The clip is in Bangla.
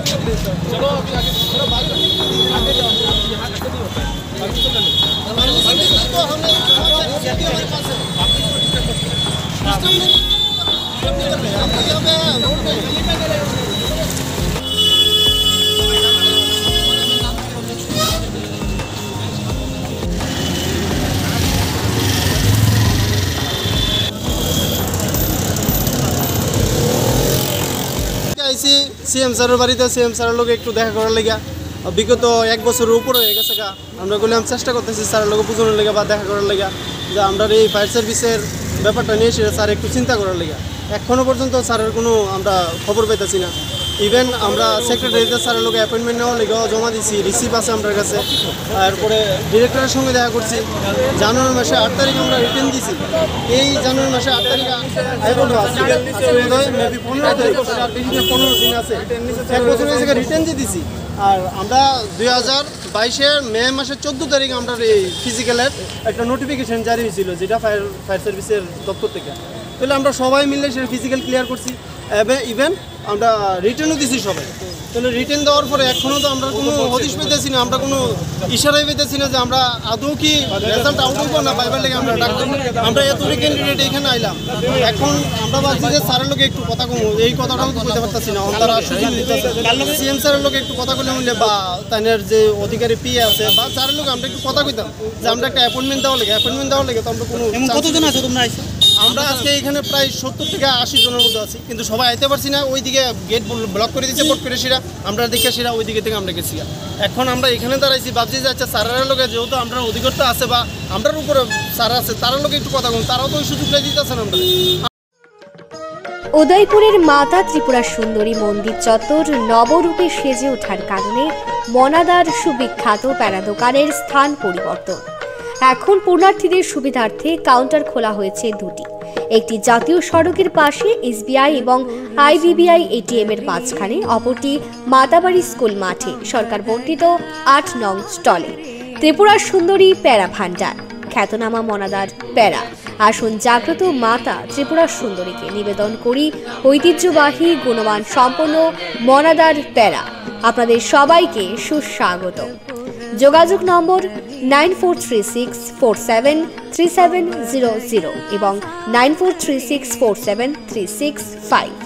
সিএম স্যারের বাড়িতে সিএম স্যারের লোক একটু দেখা করার লেগে বিগত 1 বছরের উপরে হয়ে গেছে গা আমরা বললাম চেষ্টা করতেছি স্যারের লোক বুঝানোর লেগে বা দেখা করার লেগে যে আমরা এই ফায়ার সার্ভিসের ব্যাপারটা নিয়ে সেটা স্যার একটু চিন্তা করার লেগে এখনও পর্যন্ত স্যারের কোনো আমরা খবর পাইতেছি না। ইভেন আমরা সেক্রেটারিতে স্যারের লোক অ্যাপয়েন্টমেন্ট নেওয়ার লেগেও জমা দিচ্ছি, রিসিভ আছে আমার কাছে। তারপরে ডিরেক্টরের সঙ্গে দেখা করছি। জানুয়ারি মাসে 8 তারিখ আমরা রিটার্ন দিছি। এই জানুয়ারি মাসে 8 তারিখ মেবি 15 তারিখ 15 দিন আছে, 1 বছর থেকে রিটার্ন দিয়ে দিছি। আর আমরা 2022-এর মে মাসের 14 তারিখ আমরা এই ফিজিক্যালের একটা নোটিফিকেশন জারি হয়েছিল, যেটা ফায়ার সার্ভিসের দপ্তর থেকে। তাহলে আমরা সবাই মিলে সেটা ফিজিক্যাল ক্লিয়ার করছি, ইভেন আমরা রিটার্নও দিছি সবাই। তাহলে রিটার্ন দেওয়ার পরে এখনও তো আমরা কোনো হদিশ পেতেছি না, আমরা কোনো ইশারাই পেতেছি না যে আমরা আদৌ কি রেজাল্ট আউট হইব না পাইবার লেগে আমরা ডাক্তার। আমরা এতটি ক্যান্ডিডেট এখানে আইলাম, এখন আমরা ভাবছি যে স্যারের লোকে একটু কথা কম, এই কথাটাও তো বলতে পারতেছি না। তারা সুযোগ দিতেছে সিএম স্যারের লোকে একটু কথা কইলে বললে বা তাদের যে অধিকারী পি আছে বা স্যারের লোক আমরা একটু কথা কইতাম যে আমরা একটা অ্যাপয়েন্টমেন্ট দেওয়া লেগে তো আমরা কোনো। কতজন আছে তোমরা? আমরা আজকে এখানে প্রায় 70 থেকে 80 জনের মতো আছি, কিন্তু সবাই আইতে পারছি না। ওইদিকে গেট ব্লক করে দিচ্ছে বোর্ড করে সেরা আমরা দেখে সেরা ওই দিকে থেকে আমরা গেছি। এখন আমরা এখানে দাঁড়াইছি, ভাবছি যে আচ্ছা স্যারের লোকে যেহেতু আমরা অধিকারটা আছে বা আমরার উপরে স্যার আছে, তার লোকে একটু কথা বলুন, তারাও তো ওই সুযোগটা দিতেছেন আমরা। উদয়পুরের মাতা ত্রিপুরা সুন্দরী মন্দির চত্বর নবরূপে সেজে ওঠার কারণে মনাদার সুবিখ্যাত প্যারা দোকানের স্থান পরিবর্তন। এখন পূর্ণার্থীদের সুবিধার্থে কাউন্টার খোলা হয়েছে দুটি, একটি জাতীয় সড়কের পাশে এসবিআই এবং আইডিবিআই এটিএম এর মাঝখানে, অপরটি মাতাবাড়ি স্কুল মাঠে সরকার বর্ধিত 8 নং স্টলে। ত্রিপুরা সুন্দরী প্যারা ভান্ডার, খ্যাতনামা মনাদার প্যারা। আসুন জাগ্রত মাতা ত্রিপুরা সুন্দরীকে নিবেদন করি ঐতিহ্যবাহী গুণমান সম্পন্ন মনাদার প্যারা। আপনাদের সবাইকে সুস্বাগত। যোগাযোগ নম্বর 9436473700 এবং 9436473665।